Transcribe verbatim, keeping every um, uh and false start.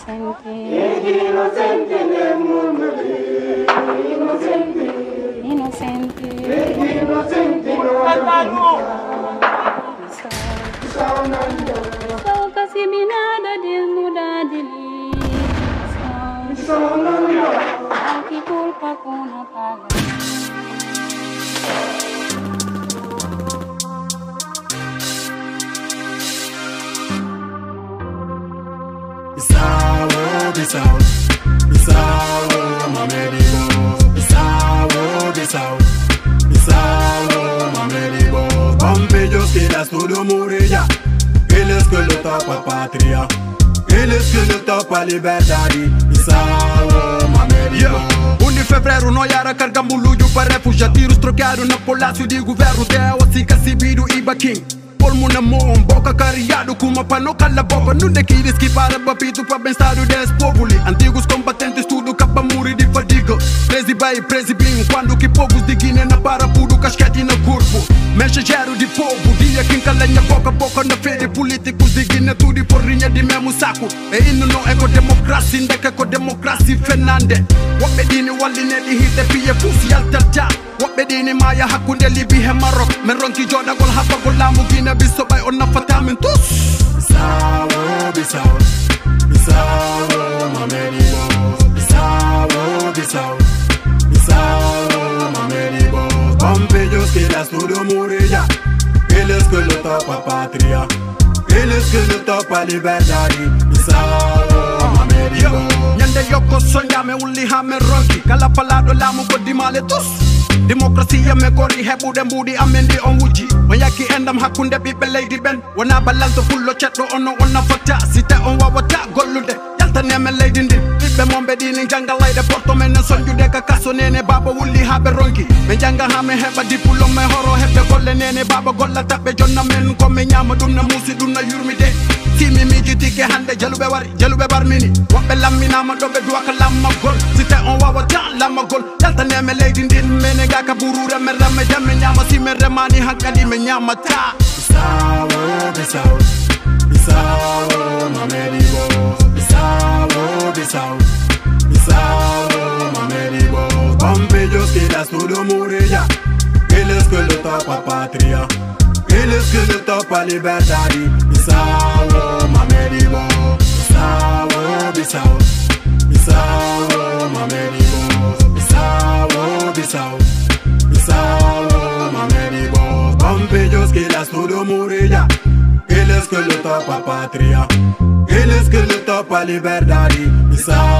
inocente, inocente, inocente, inocente, Sou kasi binada del muda dili, Aqui culpa com a paga. Bissau, Bissau, Bissau, mamedibo. Bissau, Bissau, Bissau, mamedibo. Pompeyos que las todo murilla, eles que lo tapa patria, eles que lo tapa liberdade. Bissau, mamedibo. um de fevereiro nós era cargamos lujo para refugiados trocaram no palácio de governo até o assim cacibido e baquim. Polmo na mão, boca cariado com uma pano cala boca. Não de queres que para papito para bem-estar desse povo. Antigos combatentes tudo capa muri de fadiga. Prezi vai, prezi bem, quando que povos de Guiné na para puro casquete no corpo. Mensageiro de povo, dia que encalenha boca boca na feira. Políticos de Guiné tudo porrinha de mesmo saco. E indo não é com democracia, ainda que é com democracia Fernandes. Wapedini waline di hite piye fusi altarja. Wapedini maya hakunde libi he Marok. Meronki joda gol hapa gol lamu Guinea Bissau bay on nafatamin tous. Bissau, Bissau, Bissau, mamedibo. Bissau, Bissau, Bissau, mamedibo. Pompeyos que las todo murilla, eles que lo tapa patria, eles que lo tapa liberdade. Bissau, mamedibo. Nyande yoko sonjame uli hame ronki. Kala palado lamu ko dimale tous. Demokrasia me gori hebu den budi amendi on wuji. Mayaki endam hakunde bibe lady ben. Wana balanto fullo chetto ono onna fata. Site on wawata gollude. Yalta neme lady ndi. Bibe mombe dini janga layde porto men sonjude ka kaso nene baba wuli habe ronki. Me janga hame heba dipulo me horo hebde golle nene baba golla tabbe jonna men ko me nyama dum na musi dum na yurmide. Timi mi jitike hande jalube wari jalube barmini. Wabbe lamminama dobe duwaka lamma gol. Site on wawata lamma gol. Yalta neme lady ndi mene ga kaburura me rame jame nyama si me remani hankadi me nyama ta. Bissau, Bissau, Bissau, mamedibo. Bissau, Bissau, Bissau, mamedibo. Pompeyos que las todo murilla, eles que lo tapa patria, eles que lo tapa liberdade. Bissau, mamedibo. Bissau, Bissau, Bissau, mamedibo. Bissau, Bissau, Bissau, mamedibo. Pompeyos que las todo murilla, eles que lo tapa patria, eles que lo tapa liberdade. Bissau.